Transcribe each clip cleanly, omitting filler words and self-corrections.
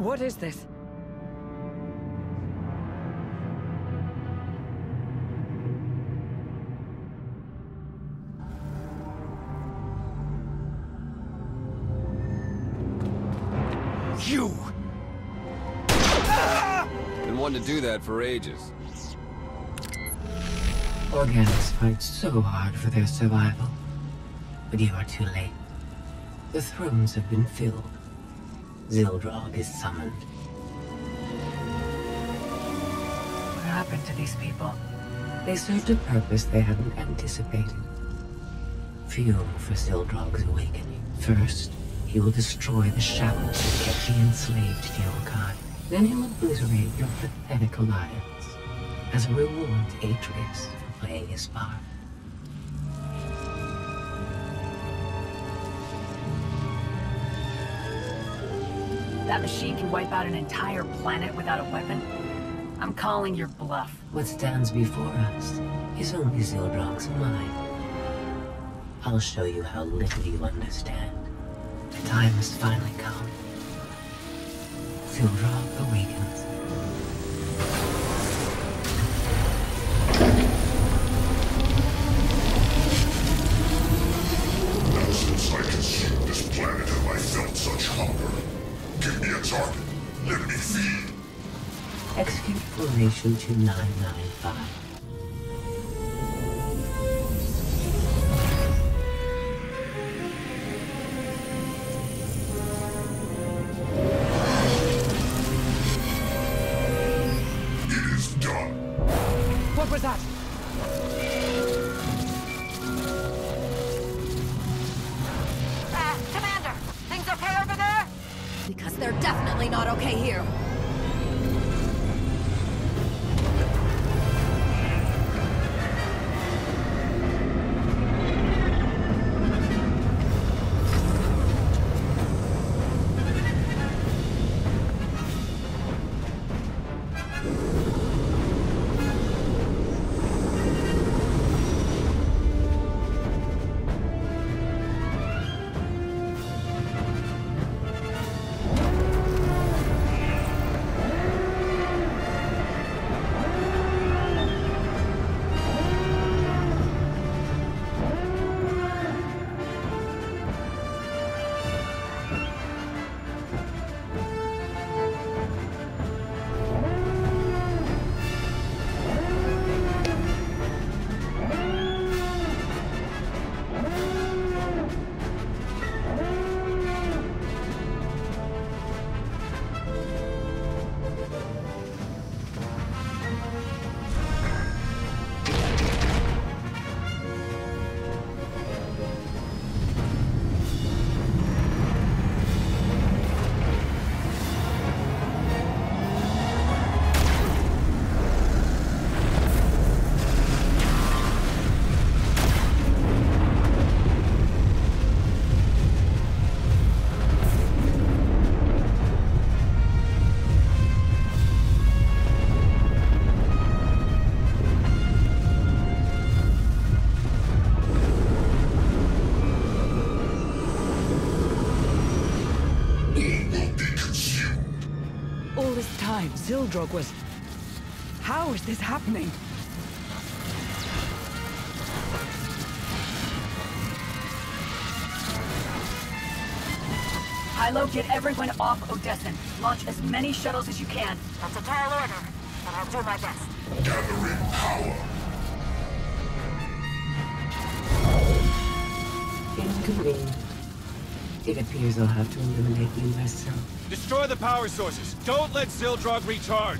What is this? You! Been wanting to do that for ages. Organics fight so hard for their survival. But you are too late. The thrones have been filled. Zildrog is summoned. What happened to these people? They served a purpose they hadn't anticipated. Fuel for Zildrog's awakening. First, he will destroy the shackles that kept the enslaved to your kind. Then he'll obliterate your pathetic alliance as a reward to Atreus for playing his part. That machine can wipe out an entire planet without a weapon? I'm calling your bluff. What stands before us is only Zildrog's mind. I'll show you how little you understand. The time has finally come. Zildrog awakens. Not since I consumed this planet have I felt such hunger. Give me a target. Let me feed. Execute Formation 2995. It is done. What was that? Commander! Things okay over there? Because they're definitely not okay here. Zildrog was... How is this happening? Hilo, get everyone off Odessen. Launch as many shuttles as you can. That's a tall order, but I'll do my best. Gathering power. Inconvenient. It appears I'll have to eliminate you myself. Destroy the power sources. Don't let Zildrog recharge.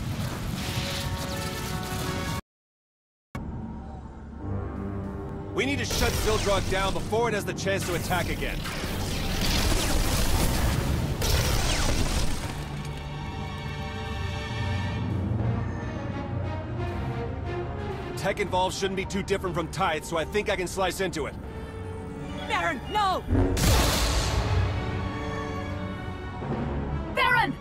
We need to shut Zildrog down before it has the chance to attack again. Tech involved shouldn't be too different from Tithe, so I think I can slice into it. Baron, no! Baron!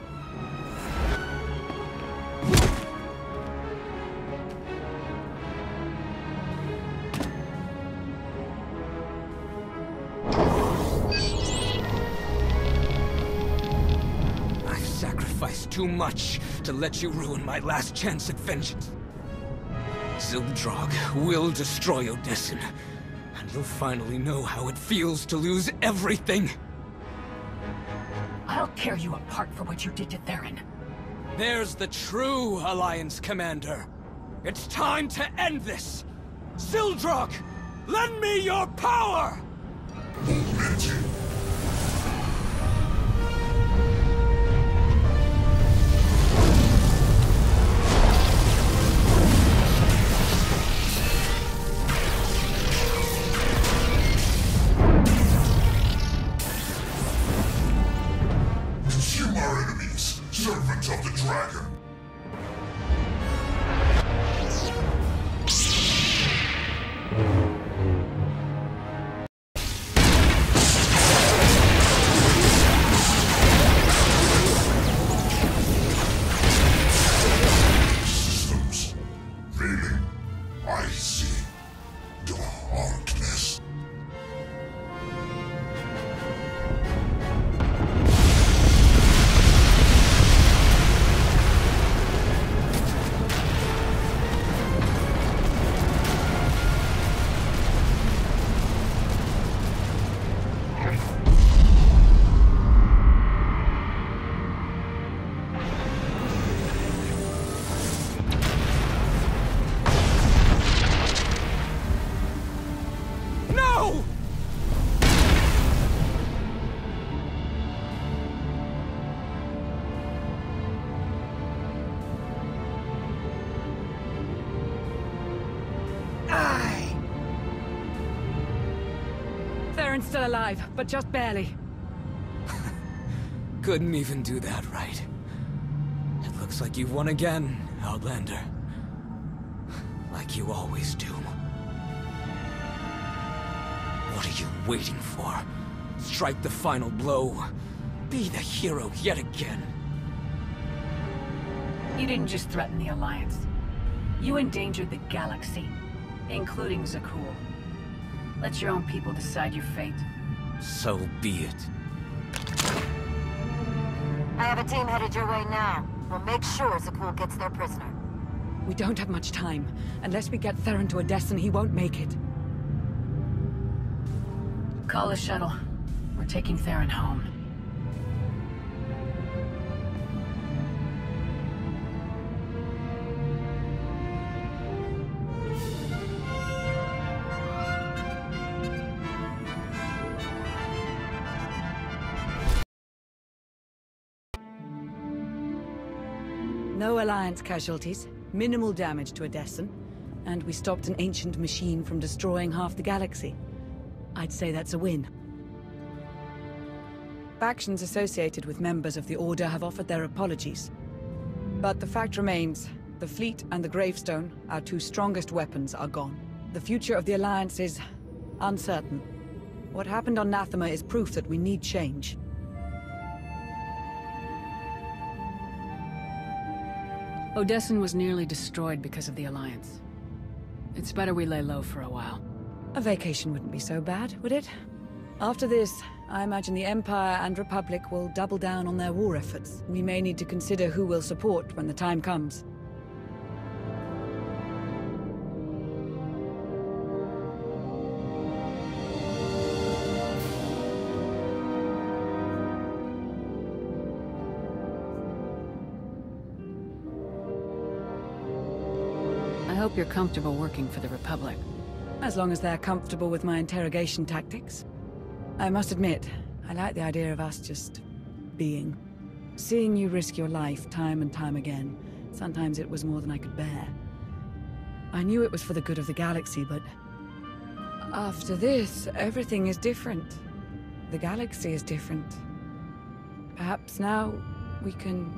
too much to let you ruin my last chance at vengeance. Zildrog will destroy Odessen, and you'll finally know how it feels to lose everything. I'll tear you apart for what you did to Theron. There's the true Alliance commander. It's time to end this! Zildrog, lend me your power! Momentum. Consume our enemies, servants of the dragon. Systems failing. I see darkness. No! Theron's still alive, but just barely. Couldn't even do that right. It looks like you've won again, Outlander. Like you always do. What are you waiting for? Strike the final blow. Be the hero yet again. You didn't just threaten the Alliance. You endangered the galaxy, including Zakuul. Let your own people decide your fate. So be it. I have a team headed your way now. We'll make sure Zakuul gets their prisoner. We don't have much time. Unless we get Theron to Odessen, he won't make it. Call a shuttle. We're taking Theron home. No Alliance casualties, minimal damage to Odessen, and we stopped an ancient machine from destroying half the galaxy. I'd say that's a win. Factions associated with members of the Order have offered their apologies. But the fact remains, the fleet and the gravestone, our two strongest weapons, are gone. The future of the Alliance is uncertain. What happened on Nathema is proof that we need change. Odessen was nearly destroyed because of the Alliance. It's better we lay low for a while. A vacation wouldn't be so bad, would it? After this, I imagine the Empire and Republic will double down on their war efforts. We may need to consider who we'll support when the time comes. I hope you're comfortable working for the Republic. As long as they're comfortable with my interrogation tactics. I must admit, I like the idea of us just being. Seeing you risk your life time and time again, sometimes it was more than I could bear. I knew it was for the good of the galaxy, but after this, everything is different. The galaxy is different. Perhaps now we can...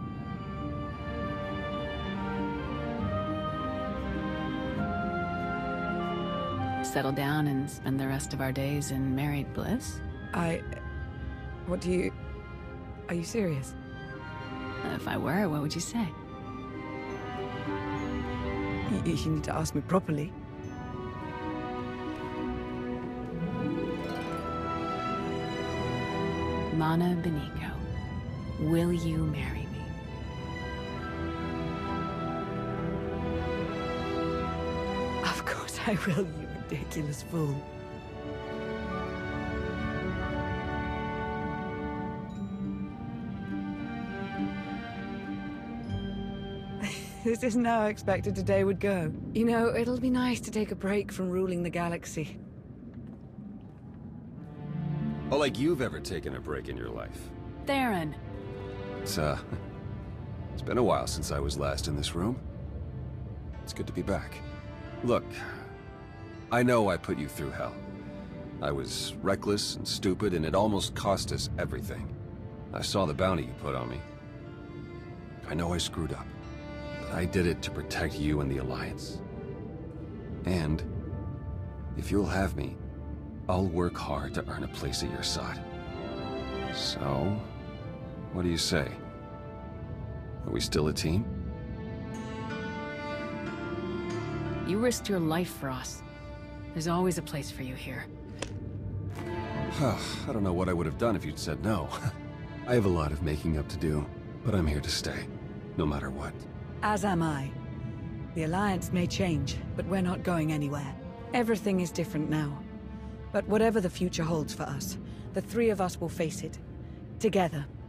Settle down and spend the rest of our days in married bliss? What do you... Are you serious? If I were, what would you say? You need to ask me properly. Mana Beniko, will you marry me? I will, you ridiculous fool. This isn't how I expected today would go. You know, it'll be nice to take a break from ruling the galaxy. Oh, like you've ever taken a break in your life. Theron. It's been a while since I was last in this room. It's good to be back. Look, I know I put you through hell. I was reckless and stupid, and it almost cost us everything. I saw the bounty you put on me. I know I screwed up. I did it to protect you and the Alliance. And, if you'll have me, I'll work hard to earn a place at your side. So, what do you say? Are we still a team? You risked your life for us. There's always a place for you here. I don't know what I would have done if you'd said no. I have a lot of making up to do, but I'm here to stay, no matter what. As am I. The Alliance may change, but we're not going anywhere. Everything is different now. But whatever the future holds for us, the three of us will face it. Together.